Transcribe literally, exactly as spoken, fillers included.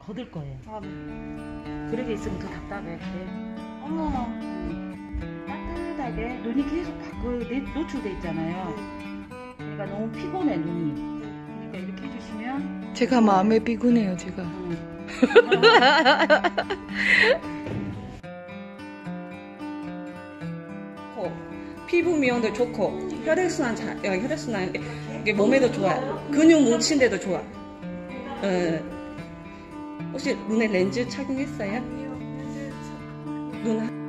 거들 거예요. 아, 네. 그러게 있으면 더 답답해. 그래. 어머. 따뜻하게 눈이 계속 밖으로 노출돼 있잖아요. 그러니까 너무 피곤해 눈이. 그러니까 이렇게 해주시면 제가 마음에 피곤해요, 제가. 음. 피부 미용도 좋고 혈액순환 잘, 어, 혈액순환 이게 몸에도 좋아. 근육 뭉친데도 좋아. 어, 혹시 눈에 렌즈 착용했어요? 눈